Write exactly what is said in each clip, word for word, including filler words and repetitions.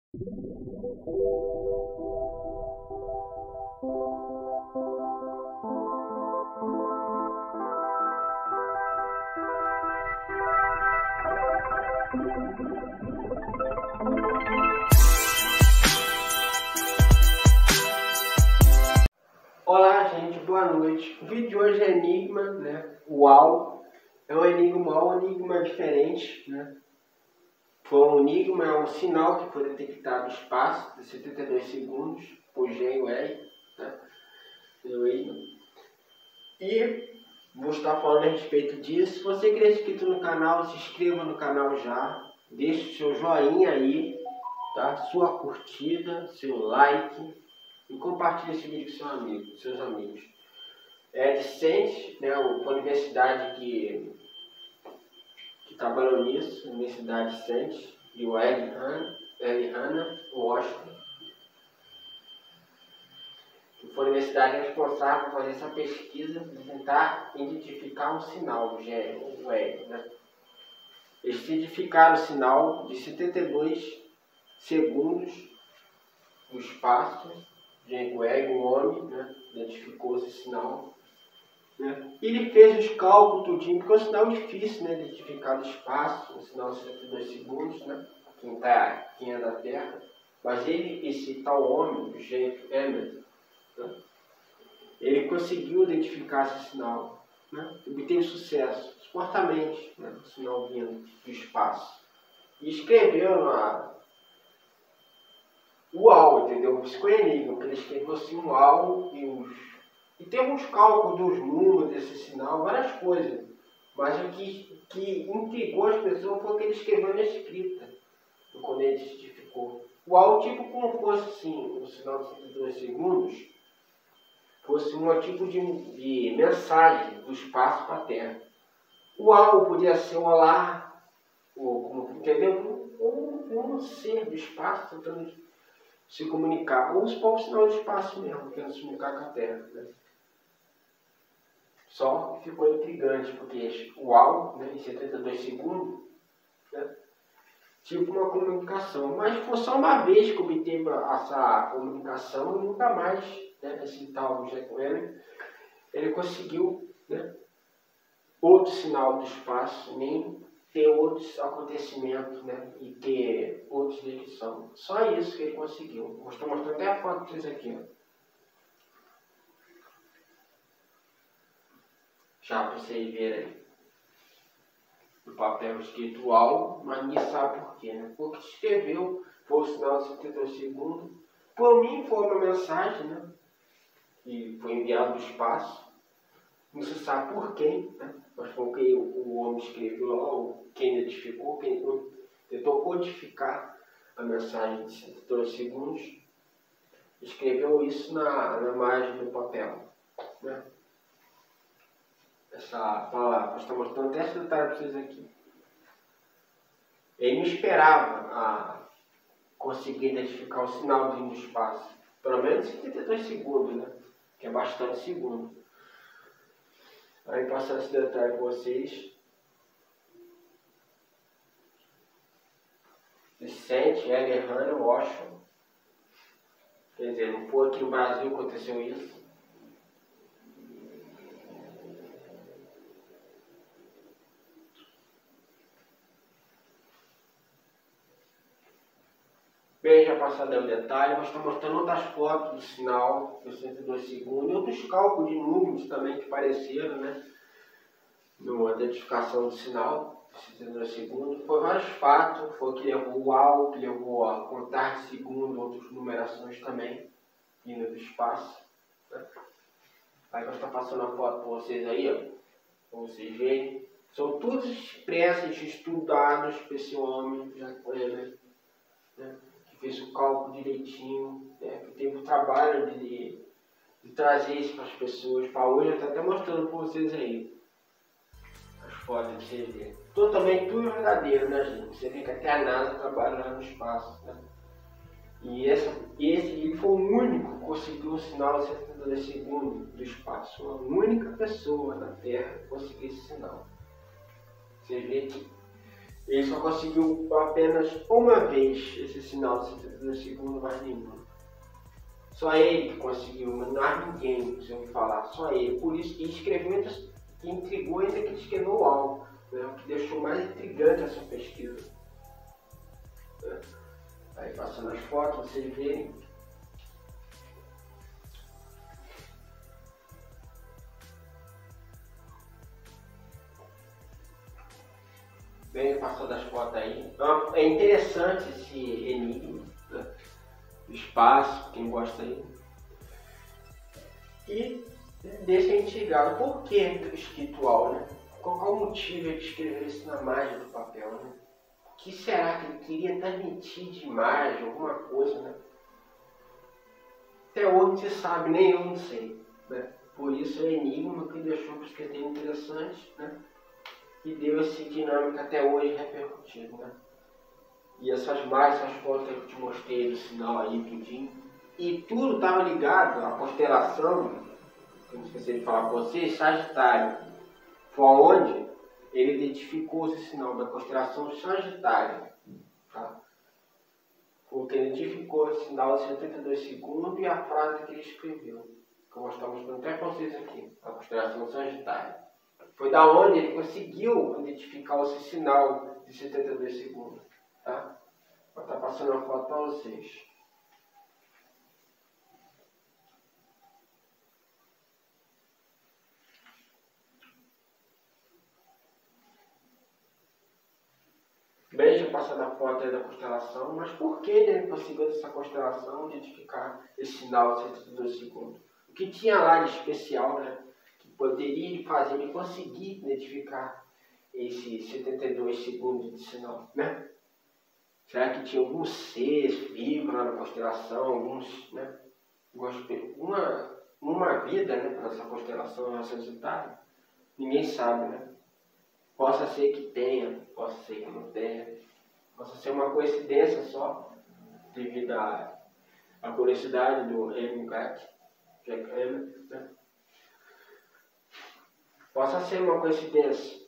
Olá gente, boa noite. O vídeo de hoje é enigma, né? Uau! É um enigma, um enigma diferente, né? Foi um enigma, é um sinal que foi detectado no espaço de setenta e dois segundos por G W R, né? E vou estar falando a respeito disso. Se você quer ser inscrito no canal, se inscreva no canal já. Deixe o seu joinha aí, tá? Sua curtida, seu like. E compartilhe esse vídeo com seu amigo, seus amigos. É de Saints, né, uma universidade que, que trabalhou nisso, Universidade de Saints, e o L. Hanna, Washington. Que foi a universidade responsável por fazer essa pesquisa e tentar identificar um sinal, o L, né? Eles identificaram o sinal de setenta e dois segundos no espaço. Jaguar, um homem, né, identificou esse sinal, né, e ele fez os cálculos tudinho, porque é um sinal difícil, né, identificar no espaço, um sinal de setenta e dois segundos, né, quem, tá, quem é da Terra, mas ele, esse tal homem, o James Emmett, né, ele conseguiu identificar esse sinal, né, obteve sucesso, supostamente, né, o sinal vindo do espaço, e escreveu na Uau, entendeu? Isso foi enigma, porque ele escreveu assim um uau e os... E tem uns cálculos dos números desse sinal, várias coisas. Mas o que, que intrigou as pessoas foi que ele escreveu na escrita, quando ele identificou. Uau, tipo como fosse assim, o sinal de setenta e dois segundos, fosse um tipo de, de mensagem do espaço para a Terra. Uau podia ser um olá, ou como, entendeu? Ou um, um ser do espaço tentando se comunicar, ou os povos sinal de espaço mesmo, querendo se comunicar com a Terra, né? Só que ficou intrigante, porque o uau, né, em setenta e dois segundos, né, tipo uma comunicação, mas foi só uma vez que obteve essa comunicação e nunca mais, né, esse tal Jack Weller, ele conseguiu, né, outro sinal do espaço, nem ter outros acontecimentos, né, e ter outros descrição. Só isso que ele conseguiu. Estou mostrando até a foto para vocês aqui, ó. Já para vocês verem aí. No papel escrito uau, mas ninguém sabe por quê, né? O que escreveu foi o sinal de setenta e dois segundos. Por mim foi uma mensagem, né, que foi enviada do espaço. Não se sabe por quem, né? Mas foi o que o homem escreveu lá, ou quem identificou, quem tentou codificar a mensagem de setenta e dois segundos, escreveu isso na, na margem do papel, né? Essa palavra, estou mostrando até esse detalhe para vocês aqui. Ele não esperava a conseguir identificar o sinal do espaço, pelo menos setenta e dois segundos, né? Que é bastante segundo. Aí passando esse detalhe para vocês. Vicente, L. Hanna, Washington. Quer dizer, não foi aqui no Brasil que aconteceu isso. Bem, já passado o detalhe, mas estou mostrando outras fotos do sinal de setenta e dois segundos e outros cálculos de números também que apareceram, né, na identificação do sinal de setenta e dois segundos. Foi vários fatos, foi o que levou o uau, que levou a contar de segundo, outras numerações também, vindo do espaço, né? Aí nós estamos passando a foto para vocês aí, ó, para vocês verem. São todos expressos, estudados por esse homem, já né? né? Fez o cálculo direitinho, né, que teve o trabalho de, de trazer isso para as pessoas. Para hoje eu estou até mostrando para vocês aí as fotos de vocês verem. Totalmente tudo verdadeiro, né, gente? Você vê que até a NASA trabalha lá no espaço, né? E essa, esse ele foi o único que conseguiu o sinal de setenta e dois segundos do espaço. Uma única pessoa na Terra conseguiu esse sinal. Você vê que Ele só conseguiu apenas uma vez esse sinal de setenta e dois segundos, mais nenhum. Só ele que conseguiu, mas não há ninguém, se eu falar, só ele. Por isso que escreveu, que intrigou ainda que ele escreveu algo, né? O que deixou mais intrigante essa pesquisa. Né? Aí passando as fotos, vocês verem. Bem, passando as fotos aí. Então, é interessante esse enigma, né? Do espaço, quem gosta aí. E deixa intrigado. Por que escritual, né? Qual é o motivo de escrever isso na margem do papel, né? O que será que ele queria transmitir de imagem, alguma coisa, né? Até hoje não se sabe, nem eu não sei, né? Por isso é o enigma que deixou o escritor interessante, né? E deu essa dinâmica até hoje repercutindo, né? E essas imagens, essas fotos que eu te mostrei do sinal aí, tudinho. E tudo estava ligado à constelação, que eu não esqueci de falar com vocês, Sagitário. Foi onde ele identificou esse sinal da constelação Sagitário. Tá? Foi o que identificou esse sinal de setenta e dois segundos e a frase que ele escreveu. Que eu vou estar mostrando até para vocês aqui, a constelação Sagitário. Foi da onde ele conseguiu identificar esse sinal de setenta e dois segundos. Tá? Vou estar passando a foto para vocês. Bem, já passando a foto aí da constelação, mas por que ele conseguiu essa constelação identificar esse sinal de setenta e dois segundos? O que tinha lá de especial, né? Poderia fazer ele conseguir identificar esse setenta e dois segundos de sinal, né? Será que tinha alguns seres vivos lá na constelação, alguns, né? Uma, uma vida, né, para essa constelação Sagitário? Ninguém sabe, né? Possa ser que tenha, possa ser que não tenha, possa ser uma coincidência só, devido à, à curiosidade do Emil Jack, Jack Emil, né? Possa ser uma coincidência,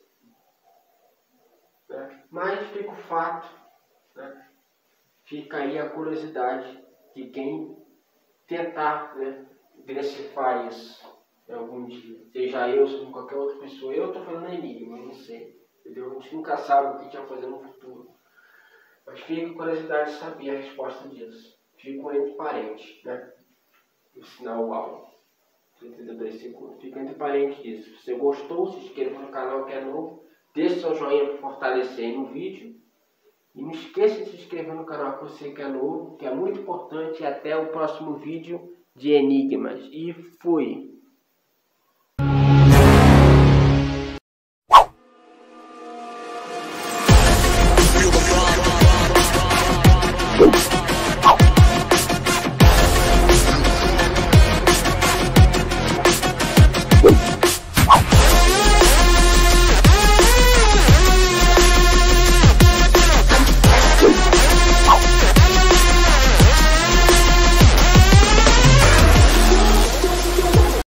né? Mas fica o fato, né? Fica aí a curiosidade de quem tentar, né, decifrar isso algum dia. Seja eu, seja qualquer outra pessoa. Eu estou falando enigma, eu não sei. Entendeu? A gente nunca sabe o que a gente vai fazer no futuro. Mas fica a curiosidade de saber a resposta disso. Fica entre parentes, né? O sinal uau. setenta e dois segundos. Fica entre parentes disso. Se você gostou, se inscreva no canal que é novo. Deixe seu joinha para fortalecer aí no vídeo. E não esqueça de se inscrever no canal que você que é novo, que é muito importante. E até o próximo vídeo de enigmas. E fui!